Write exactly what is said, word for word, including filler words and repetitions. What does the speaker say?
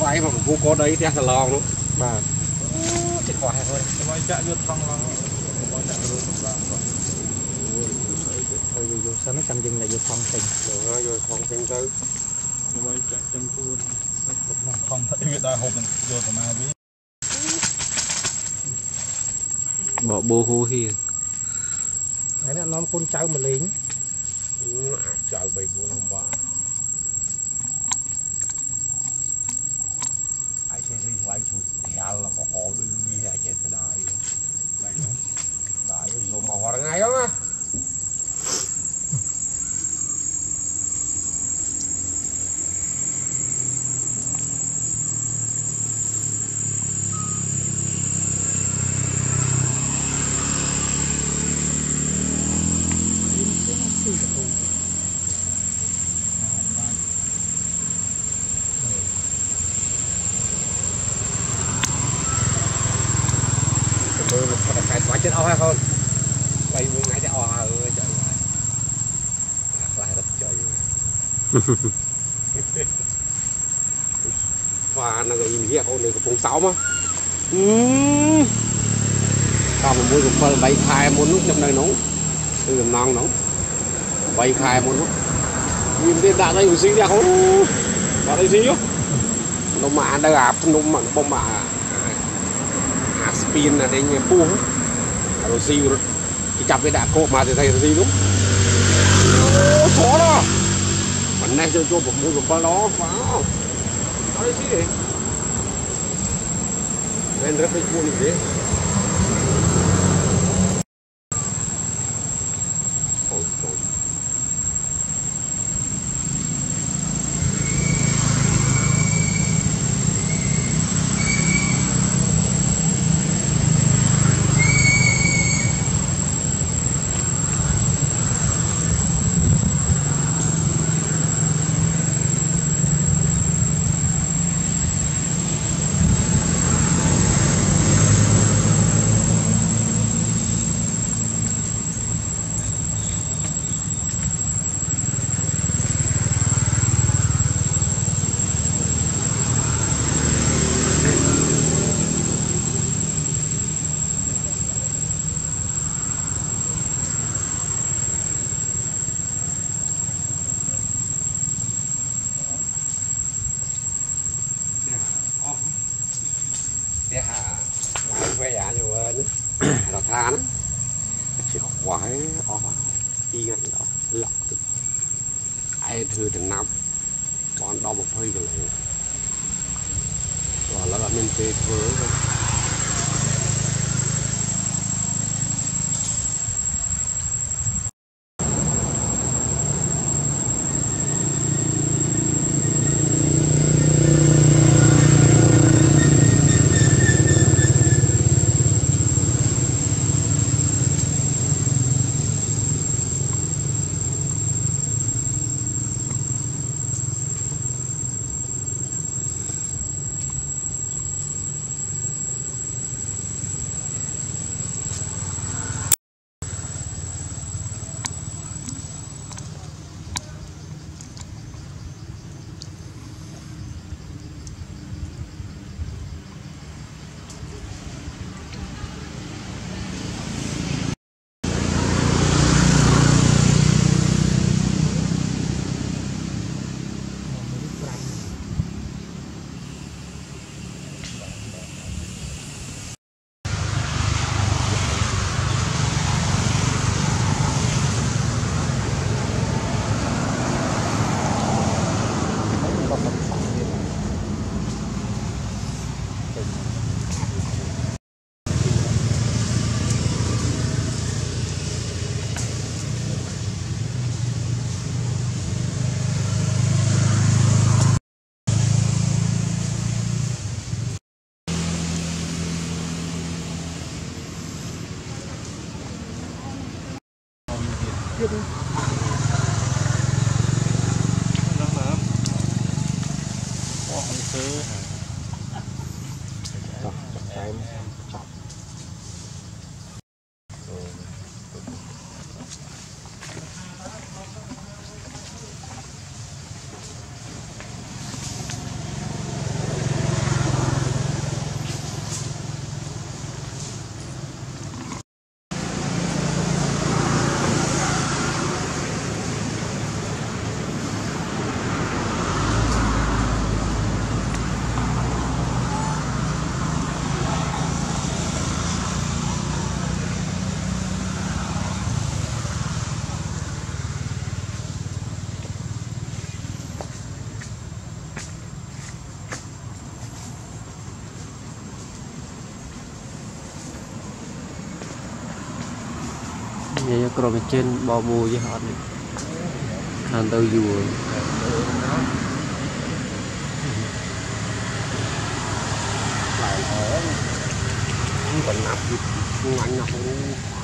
xoáy mà vô có đấy theo salon nữa bà chết khoai thôi quay chạy vô thong là quay chạy vô thong là thôi vô sớm trăm dừng là vô thong tình rồi vô thong tình tư quay chạy chân cuốn không thấy người ta hộp vô tầm nào biết bỏ bô hô hi đấy là nó con cháu mà lính trời bầy buồn không bà ai chơi chơi xoay chụp theo là có họ đôi đi ai chơi xe đài này đài vô màu hoa ngay đó á cái quá chết ao hay không quay với ngay cái ao ơi trời lại rất trời và nó cái gì con này của phong sáu mà còn một mũi của phân bay khai muốn lúc trong đây nóng từ làm non nóng bay khai muốn lúc nhìn tên đã đây một xí đẹp không vào đây xí nó mà đang áp nó mà bông mà spin là đây như pu rồi xí rồi chập cái đạn cột mà thì thấy là gì đúng chó đó mình nay cho cho một mũi của phân đó vào vào đây xí đi nên rất là vui như thế ôi trời để hạ lại quay giả rồi nó tha nó chỉ khoái ó đi ngay đó lọc ai thư thành năm còn đo một hơi rồi và nó là mình về với biết đi. Nó lớn. Có không sơ hả? Chọc, chọc cái chọc. vậy còn bên trên bò mù với họ này hàng tàu dù lại ở không còn nạp không anh nào không